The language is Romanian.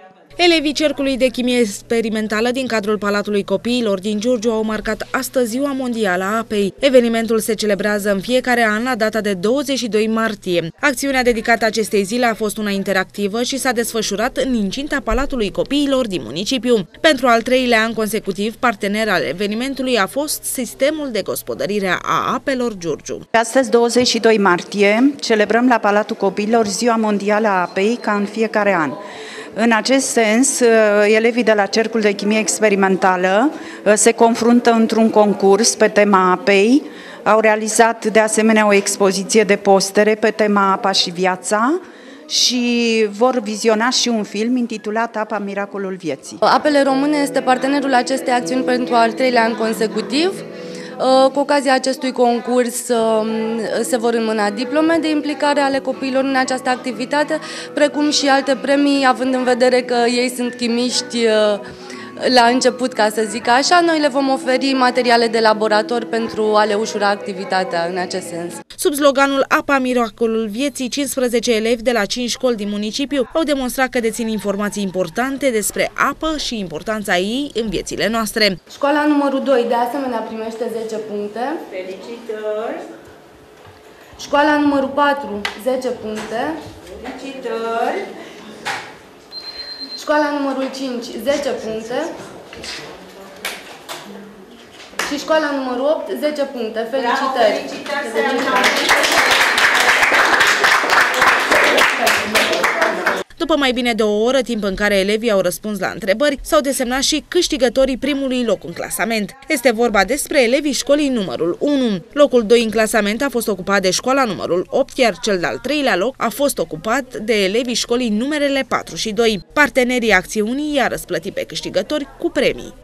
Elevii Cercului de Chimie Experimentală din cadrul Palatului Copiilor din Giurgiu au marcat astăzi Ziua Mondială a Apei. Evenimentul se celebrează în fiecare an la data de 22 martie. Acțiunea dedicată acestei zile a fost una interactivă și s-a desfășurat în incinta Palatului Copiilor din municipiu. Pentru al treilea an consecutiv, partener al evenimentului a fost Sistemul de Gospodărire a Apelor Giurgiu. Astăzi, 22 martie, celebrăm la Palatul Copiilor Ziua Mondială a Apei ca în fiecare an. În acest sens, elevii de la Cercul de Chimie Experimentală se confruntă într-un concurs pe tema apei. Au realizat de asemenea o expoziție de postere pe tema Apa și viața și vor viziona și un film intitulat Apa, miracolul vieții. Apele Române este partenerul acestei acțiuni pentru al treilea an consecutiv. Cu ocazia acestui concurs se vor înmâna diplome de implicare ale copiilor în această activitate, precum și alte premii, având în vedere că ei sunt chimiști la început, ca să zic așa. Noi le vom oferi materiale de laborator pentru a le ușura activitatea în acest sens. Sub sloganul Apa, miracolul vieții, 15 elevi de la 5 școli din municipiu au demonstrat că dețin informații importante despre apă și importanța ei în viețile noastre. Școala numărul 2 de asemenea primește 10 puncte. Felicitări! Școala numărul 4, 10 puncte. Felicitări! Școala numărul 5, 10 puncte. Și școala numărul 8, 10 puncte. Felicitări! După mai bine de o oră, timp în care elevii au răspuns la întrebări, s-au desemnat și câștigătorii primului loc în clasament. Este vorba despre elevii școlii numărul 1. Locul 2 în clasament a fost ocupat de școala numărul 8, iar cel de-al treilea loc a fost ocupat de elevii școlii numerele 4 și 2. Partenerii acțiunii i-a răsplătit pe câștigători cu premii.